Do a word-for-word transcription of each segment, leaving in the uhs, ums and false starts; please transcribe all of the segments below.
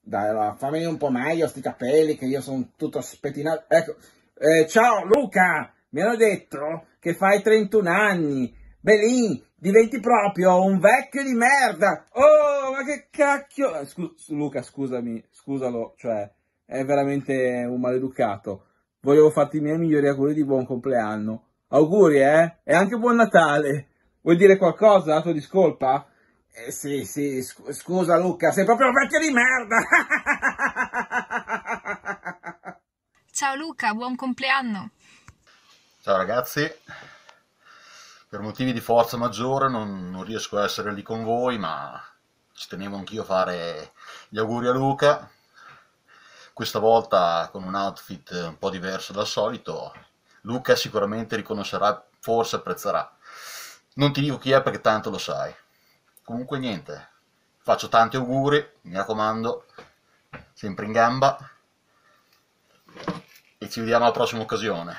Dai, allora, fammi un po' meglio sti capelli, che io sono tutto spettinato. Ecco, eh, ciao Luca, mi hanno detto che fai trentuno anni. Belin, diventi proprio un vecchio di merda. Oh, ma che cacchio. Scu- Luca, scusami, scusalo, cioè, è veramente un maleducato. Volevo farti i miei migliori auguri di buon compleanno. Auguri, eh? E anche buon Natale. Vuoi dire qualcosa, la tua discolpa? Eh sì, sì, sc- scusa Luca, sei proprio un vecchio di merda! Ciao Luca, buon compleanno! Ciao ragazzi, per motivi di forza maggiore non, non riesco a essere lì con voi, ma ci tenevo anch'io a fare gli auguri a Luca, questa volta con un outfit un po' diverso dal solito. Luca sicuramente riconoscerà, forse apprezzerà. Non ti dico chi è perché tanto lo sai. Comunque niente, faccio tanti auguri, mi raccomando, sempre in gamba, e ci vediamo alla prossima occasione.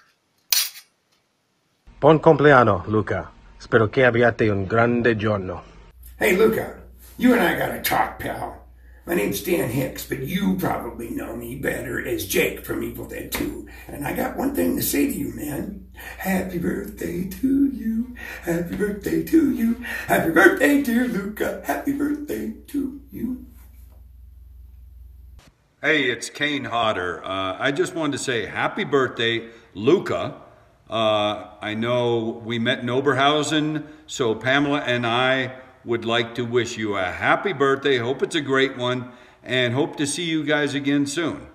Buon compleanno, Luca. Spero che abbiate un grande giorno. Hey, Luca, you and I gotta talk, pal. My name's Dan Hicks, but you probably know me better as Jake from Evil Dead two. And I got one thing to say to you, man. Happy birthday to you. Happy birthday to you. Happy birthday, dear Luca. Happy birthday to you. Hey, it's Kane Hodder. Uh, I just wanted to say happy birthday, Luca. Uh, I know we met in Oberhausen, so Pamela and I would like to wish you a happy birthday. Hope it's a great one, and hope to see you guys again soon.